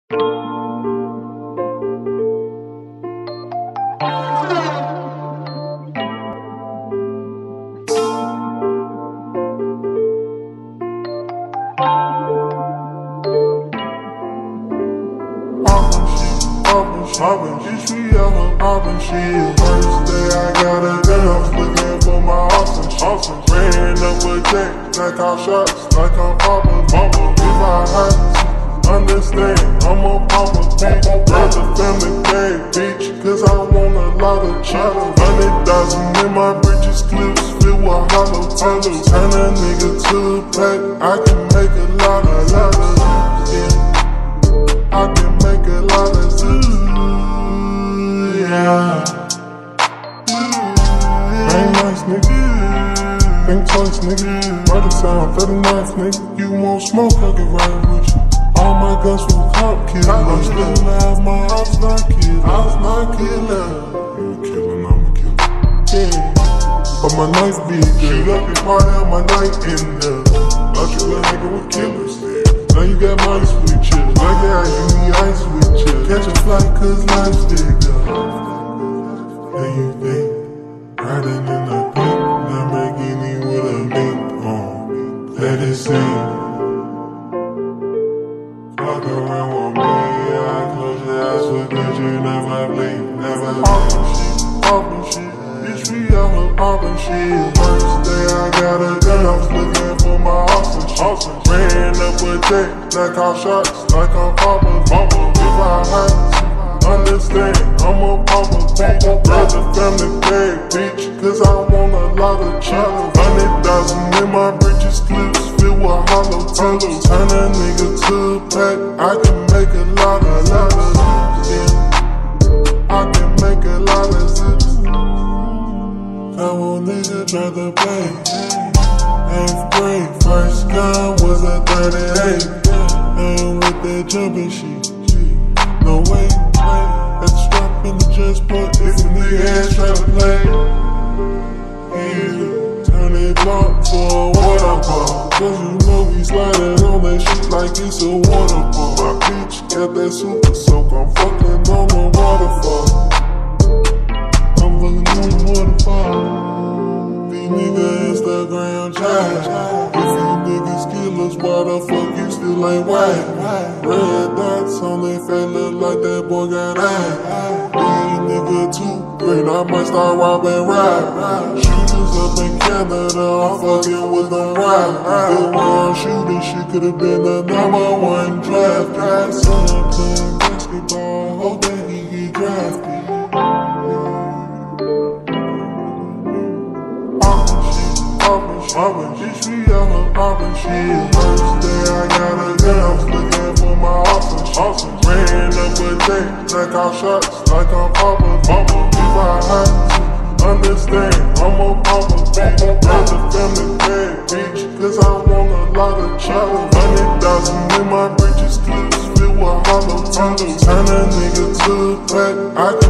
Poppin', bitch, we out here poppin' shit. First day I got a gun, I was looking for my awesome. Ran up with Jack, like all shots, like I'm poppin'. If I have to understand, I'm a popper, bitch. Grab the family bag, bitch, cause I want a lot of chips. 100,000 in my bridges, clips filled with hollow tips. Turn a nigga to a pack, I can make a lot of yeah. I can make a lot of yeah. Ain't nice, nigga. Think twice, nigga. Write the sound, 39th, nigga. You want smoke, I can ride with you. All my guns from cop killers. I'm still alive, my ops not killer. Ops not killer. You a killer, I'm a killer. Yeah. But my knife big, shoot up your party on my night in there. Thought you were hanging with killers. Now you got mice with you. Like how you need ice with you. Catch a flight cause life's bigger. And you think riding in the pink Lamborghini with a mink on. Let it sing. Fuck around with me, I close your eyes because you never blink, never poppin' shit, bitch, we out here poppin' shit. First day I got a gun, I was looking for my awesome. Ran up with Jack, like all shots, like I'm poppin'. If I have to understand, I'm a popper, bitch. Grab the family bag, bitch, cause I want a lot of chips. 100,000 in my bridges, clips filled with hollow tips. Turn a nigga to a pack, I can make a lot of yeah. I can make a lot of zips. Come on, nigga, try to play. 8th grade, first gun was a 38. And with that jumping shit, no way. At the strap in the just put if a nigga ass try to play. Yeah, turn it block to a waterfall. Cause you know we sliding on that shit like it's a waterfall. My bitch got that super soak, I'm fucking on the waterfall. I'm fucking on the waterfall. These niggas Instagram trash. If you niggas killers, why the fuck you still ain't white? Red dots on their face look like that boy got ass. These nigga too green, I might start robbing rap. Shooters up in Canada, I'm fucking with them rap. The way I'm shooting shit could've been the #1 draft. Son playing basketball, hope that he get drafted. Poppin', bitch, we out here poppin' shit. First day I got a gun, I was looking for my awesome. Ran up with Jack, like all shots, like I'm poppin'. If I have to understand, I'm a popper, bitch. Grab the family bag, bitch, cause I want a lot of chips. 100,000 in my bridges, clips filled with hollow tips. Turn a nigga to a pack, I